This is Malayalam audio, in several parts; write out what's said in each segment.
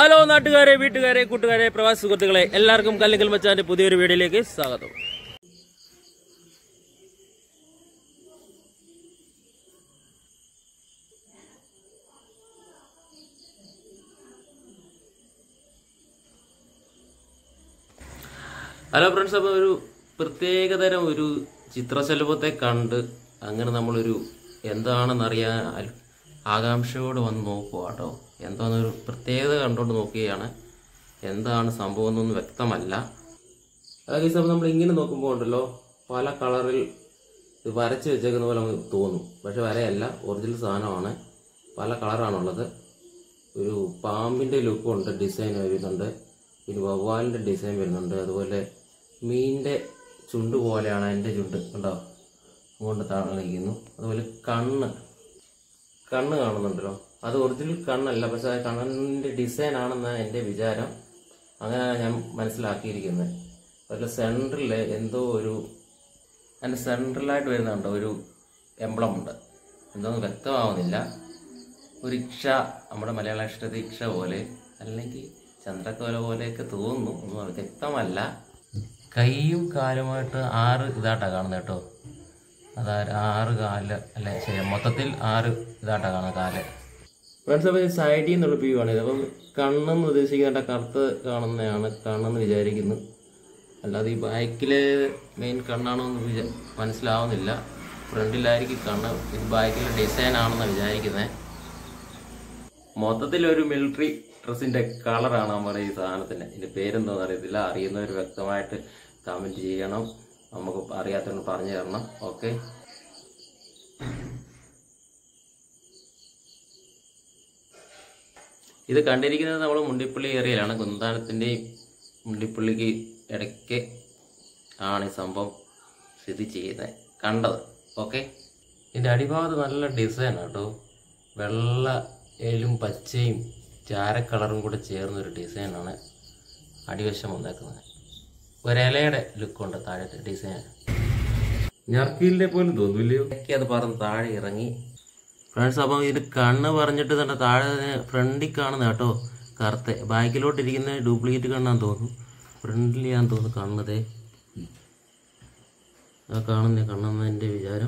ഹലോ നാട്ടുകാരെ, വീട്ടുകാരെ, കൂട്ടുകാരെ, പ്രവാസി സുഹൃത്തുക്കളെ, എല്ലാവർക്കും കല്ലിങ്കൽ മച്ചാന്റെ പുതിയൊരു വീഡിയോയിലേക്ക് സ്വാഗതം. ഹലോ ഫ്രണ്ട്സ്, അപ്പോൾ ഒരു പ്രത്യേകതരം ഒരു ചിത്രശലഭത്തെ കണ്ട് അങ്ങനെ നമ്മളൊരു എന്താണെന്നറിയാൻ ആകാംക്ഷയോട് വന്ന് നോക്കുക കേട്ടോ. എന്താണെന്നൊരു പ്രത്യേകത കണ്ടുകൊണ്ട് നോക്കുകയാണ്. എന്താണ് സംഭവം എന്നൊന്നും വ്യക്തമല്ല. അതായത് നമ്മൾ ഇങ്ങനെ നോക്കുമ്പോൾ ഉണ്ടല്ലോ, പല കളറിൽ വരച്ച് വെച്ചേക്കുന്ന പോലെ നമുക്ക് തോന്നും. പക്ഷെ വരയല്ല, ഒറിജിനൽ സാധനമാണ്. പല കളറാണുള്ളത്. ഒരു പാമ്പിൻ്റെ ലുക്കുണ്ട്, ഡിസൈൻ വരുന്നുണ്ട്. പിന്നെ വവ്വാലിൻ്റെ ഡിസൈൻ വരുന്നുണ്ട്. അതുപോലെ മീനിൻ്റെ ചുണ്ട് പോലെയാണ് എൻ്റെ ചുണ്ട്, ഉണ്ടോ, അങ്ങോട്ട് താഴ്ന്നിരിക്കുന്നു. അതുപോലെ കണ്ണ് കാണുന്നുണ്ടല്ലോ, അത് ഒറിജിനൽ കണ്ണല്ല, പക്ഷെ ആ കണ്ണിൻ്റെ ഡിസൈൻ ആണെന്നാണ് എൻ്റെ വിചാരം. അങ്ങനെയാണ് ഞാൻ മനസ്സിലാക്കിയിരിക്കുന്നത്. അതുപോലെ സെൻട്രലിൽ എന്തോ ഒരു അതിൻ്റെ സെൻട്രലായിട്ട് വരുന്നുണ്ട് ഒരു എംബ്ലമുണ്ട്. എന്തോന്നും വ്യക്തമാവുന്നില്ല. ഒരു ഇക്ഷ, നമ്മുടെ മലയാള അക്ഷരത്തിൽ ഇക്ഷ പോലെ അല്ലെങ്കിൽ ചന്ദ്രക്കോല പോലെയൊക്കെ തോന്നുന്നു. ഒന്നും വ്യക്തമല്ല. കൈയും കാലുമായിട്ട് 6 ഇതായിട്ടാണ് കാണുന്നത് കേട്ടോ. അതായത് 6 കാല്, അല്ലെ ശരി, മൊത്തത്തിൽ 6 ഇതായിട്ടാണ് കാണുന്നത് കാല്. ഫ്രണ്ട്സ്, അപ്പോൾ സൈഡിൽ നിന്നുള്ള വ്യൂ ആണിത്. അപ്പം കണ്ണെന്ന് ഉദ്ദേശിക്കേണ്ട കറുത്ത് കാണുന്നതാണ് കണ്ണെന്ന് വിചാരിക്കുന്നു. അല്ലാതെ ഈ ബാക്കിലെ മെയിൻ കണ്ണാണോ എന്ന് മനസ്സിലാവുന്നില്ല. ഫ്രണ്ടിലായിരിക്കും കണ്ണ്. ഇത് ബാക്കിലെ ഡിസൈൻ ആണെന്നാണ് വിചാരിക്കുന്നത്. മൊത്തത്തിലൊരു മിലിറ്ററി ഡ്രസ്സിൻ്റെ കളറാണ് നമ്മുടെ ഈ സാധനത്തിന്. ഇതിൻ്റെ പേരെന്തോന്ന് അറിയത്തില്ല. അറിയുന്നവർ വ്യക്തമായിട്ട് കമൻറ്റ് ചെയ്യണം. നമുക്ക് അറിയാത്തവർ പറഞ്ഞു തരണം. ഓക്കെ, ഇത് കണ്ടിരിക്കുന്നത് നമ്മൾ മുണ്ടിപ്പള്ളി ഏരിയയിലാണ്. കുന്താനത്തിൻ്റെയും മുണ്ടിപ്പള്ളിക്ക് ഇടയ്ക്ക് ആണ് ഈ സംഭവം സ്ഥിതി ചെയ്യുന്നത്, കണ്ടത്. ഓക്കെ, ഇതിൻ്റെ അടിഭാഗത്ത് നല്ല ഡിസൈനാണ് കേട്ടോ. വെള്ളയിലും പച്ചയും ചാരക്കളറും കൂടെ ചേർന്നൊരു ഡിസൈനാണ് അടിവശം വന്നേക്കുന്നത്. ഒരിലയുടെ ലുക്കുണ്ട് താഴത്തെ ഡിസൈൻ. ഞർക്കീലിനെ പോലും തോന്നില്ലയോ. അത് പറഞ്ഞ് താഴെ ഇറങ്ങി. ഫ്രണ്ട്സ്, അപ്പം ഇത് കണ്ണ് പറഞ്ഞിട്ട് തന്നെ താഴെ ഫ്രണ്ടിൽ കാണുന്ന കേട്ടോ കറുത്ത. ബാക്കിലോട്ടിരിക്കുന്ന ഡ്യൂപ്ലിക്കേറ്റ് കണ്ണാന്ന് തോന്നുന്നു. ഫ്രണ്ടിൽ ഞാൻ തോന്നുന്നു കണ്ണതേ ആ കാണുന്ന കണ്ണെന്ന് എൻ്റെ വിചാരം.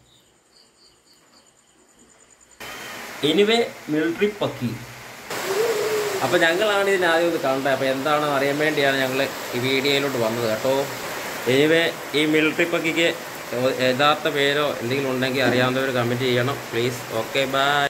എനിവേ, മിലിറ്ററി പക്കി. അപ്പോൾ ഞങ്ങളാണ് ഇതിന് ആദ്യം ഒന്ന് കണ്ടത്. അപ്പോൾ എന്താണെന്ന് അറിയാൻ വേണ്ടിയാണ് ഞങ്ങൾ ഈ വീഡിയോയിലോട്ട് വന്നത് കേട്ടോ. എനിവേ, ഈ മിലിറ്ററി പക്കിക്ക് യഥാർത്ഥ പേരോ എന്തെങ്കിലും ഉണ്ടെങ്കിൽ അറിയാവുന്നവർ കമൻറ്റ് ചെയ്യണം പ്ലീസ്. Okay, by.